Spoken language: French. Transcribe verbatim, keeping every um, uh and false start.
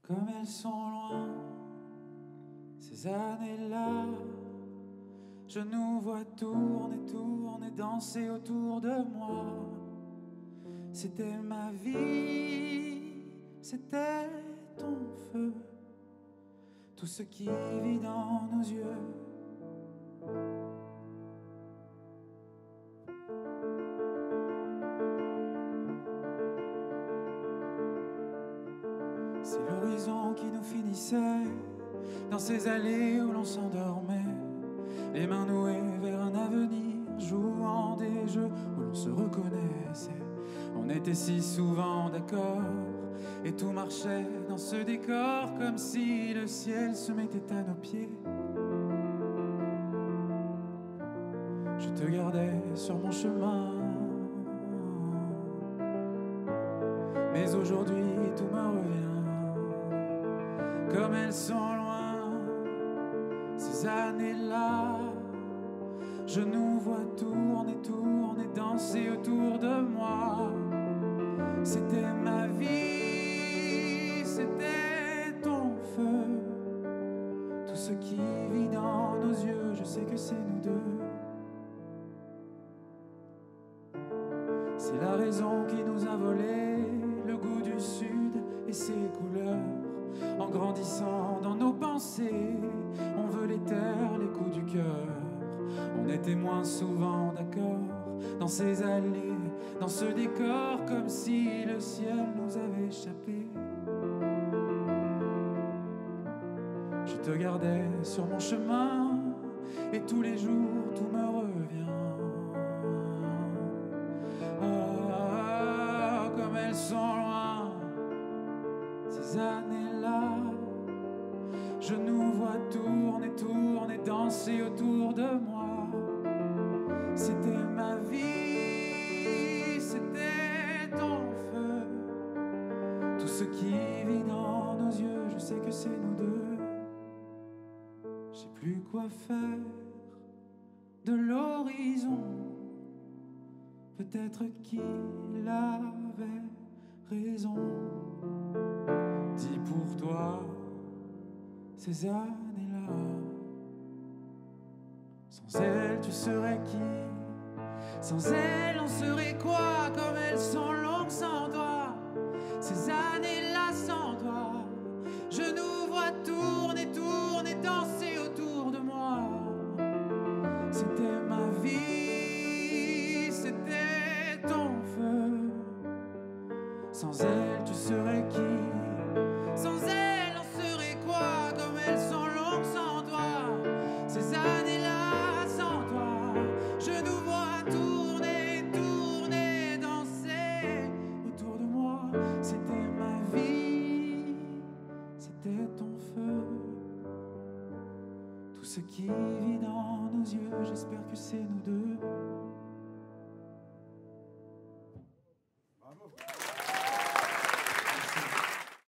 Comme elles sont loin, ces années-là. Je nous vois tourner, tourner, danser autour de moi. C'était ma vie, c'était ton feu, tout ce qui vit dans nos yeux. C'est l'horizon qui nous finissait dans ces allées où l'on s'endormait, les mains nouées vers un avenir, jouant des jeux où l'on se reconnaissait. On était si souvent d'accord et tout marchait dans ce décor comme si le ciel se mettait à nos pieds. Je te gardais sur mon chemin, mais aujourd'hui tout me revient. Comme elles sont loin, ces années-là. Je nous vois tourner, tourner, danser autour de moi. C'était ma vie, c'était ton feu, tout ce qui vit dans nos yeux. Je sais que c'est nous deux. C'est la raison qui nous a volé le goût du sud et ses couleurs. En grandissant dans nos pensées, on veut les taire, les coups du cœur. On était moins souvent d'accord dans ces allées, dans ce décor, comme si le ciel nous avait échappé. Je te gardais sur mon chemin et tous les jours tout me revient. Oh, comme elles sont loin, ces années-là. Je nous vois tourner, tourner, danser autour de moi. C'était ma vie, c'était ton feu, tout ce qui vit dans nos yeux. Je sais que c'est nous deux. Je sais plus quoi faire de l'horizon. Peut-être qu'il avait raison. Dis pour toi, ces années-là, sans elle tu serais qui? Sans elle on serait quoi? Comme elles sont longues sans toi, ces années-là sans toi. Je nous vois tourner, tourner, danser autour de moi. C'était ma vie, c'était ton feu. Sans elle tu serais qui? Sans elle on serait quoi? Comme elles sont longues sans toi, ces années-là sans toi. Je nous vois tourner, tourner, danser autour de moi. C'était ma vie, c'était ton feu, tout ce qui vit dans nos yeux. J'espère que c'est nous deux.